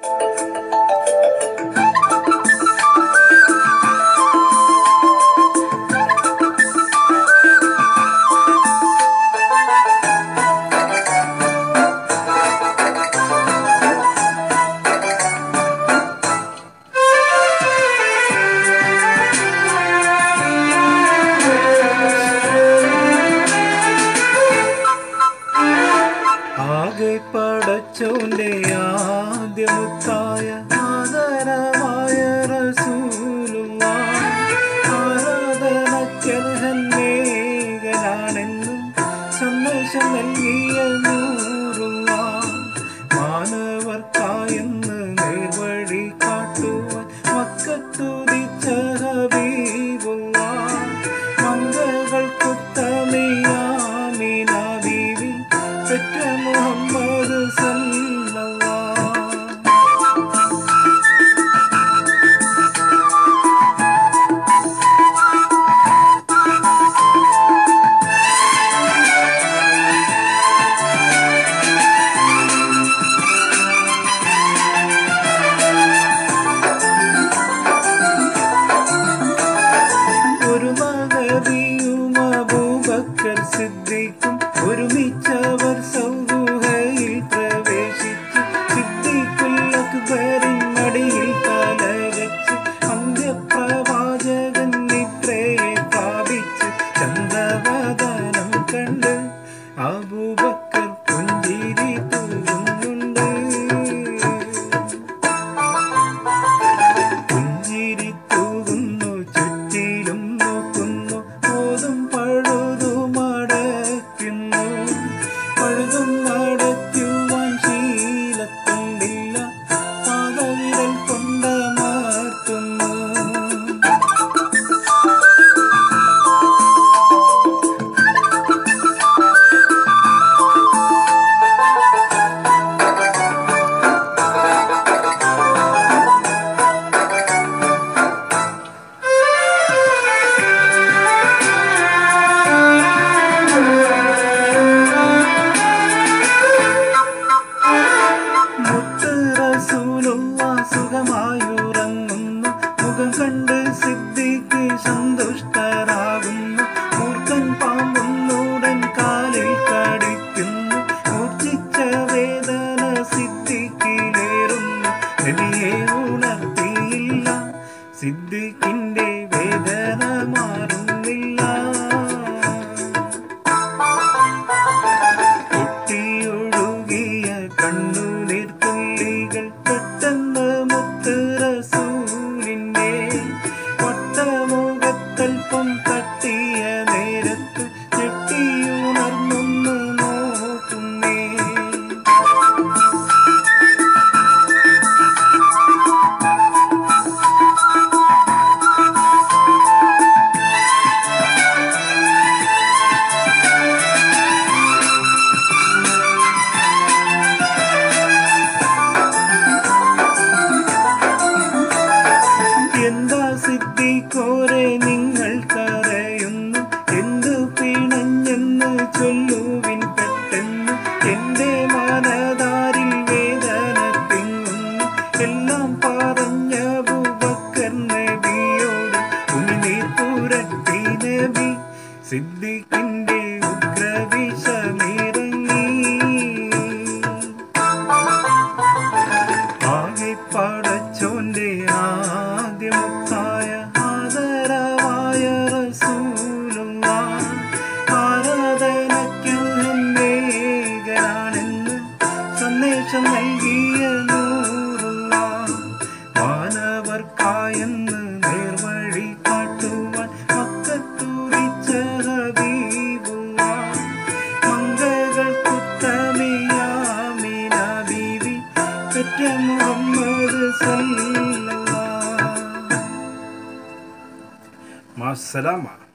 ആകെ പടച്ചോന്റെ ആദ്യമുത്തായ ആദരമായ റസൂലുള്ളാഹ് ആരാധനക്കർഹനേകനാണെന്നും സന്ദേശം നൽകിയ നൂറുള്ളാഹ് മാനവർക്കായെന്ന് നേർവഴി കാട്ടുവാൻ മക്കത്തുദിച്ച ഹബീബുള്ളാഹ് മംഗൾക്കുത്തമയാമിന ബീവി പെറ്റ മുഹമ്മദ് സല്ലല്ലാഹ്. ഒരു മഹദിയും അബൂബക്കർ സിദ്ദീഖും ഒരുമിച്ചവർ സൗദുഹയിൽ പ്രവേശിച്ചു. സിദ്ദീഖുൽ അക്ബറിൻ മടിയിൽ തലവെച്ച് അന്ത്യപ്രവാചകൻ നിദ്രയെ പ്രാപിച്ച് ചന്ദ്രവദനം കണ്ട് അബൂബക്കർ പുഞ്ചിരി തൂകുന്നുണ്ട്. പുഞ്ചിരി തൂകുന്നു, ചുറ്റിലും നോക്കുന്നു, ഓതും പഴുതുമടയ്ക്കുന്നു. പഴുതും അടയ്ക്കുവാൻ ശീലത്തുണ്ടില്ല, പാദവിരൽ കൊണ്ടമർത്തുന്നു. മുത്ത് റസൂലുള്ളാഹ് സുഖമായുറങ്ങുന്നു, മുഖം കണ്ട് സിദ്ദീഖ് സന്തുഷ്ടരാകുന്നു. മൂർഖൻ പാമ്പൊന്നുടൻ കാലിൽ കടിക്കുന്നു, മൂർച്ഛിച്ച വേദന സിദ്ദീഖിലേറുന്നു. നബിയെ ഉണർത്തിയില്ല, സിദ്ദീഖിന്റെ വേദന മാറുന്നില്ല. പൊട്ടിയൊഴുകിയ കണ്ണുനീർത്തുള്ളികൾ പെട്ടെന്ന് മുത്ത് റസൂലിന്റെ വട്ടമുഖത്തൽപ്പം തട്ടിയ നേരത്ത് ഞെട്ടിയുണർന്നൊന്ന് നോക്കുന്നേ. എന്താ സിദ്ദീഖോരെ നിങ്ങൾ കരയുന്നു, എന്തു പിണഞ്ഞെന്ന് ചൊല്ലുവിൻ പെട്ടെന്ന്. എന്റെ മനതാരിൽ വേദന തിങ്ങുന്നു, എല്ലാം പറഞ്ഞ അബൂബക്കർ നബിയോട് ഉമിനീർ പുരട്ടി നബി. സിദ്ദീഖിന്റെ ഉഗ്രവിഷമിറങ്ങി. ആകെ പടച്ചോന്റെ ആദ്യമുത്തായ ആദരവായ റസൂലുള്ളാഹ് ആരാധനക്കർഹനേകനാണെന്ന് സന്ദേശം നൽകിയ നൂറുള്ളാഹ് മാനവർക്കായെന്ന് നേർവഴി കാട്ടുവാൻ മക്കത്തുദിച്ച ഹബീബുള്ളാഹ് മംഗൾക്കുത്തമയാമിന ബീവി പെറ്റ മുഹമ്മദ് സല്ലല്ലാഹ്. മാസ്സലാമ.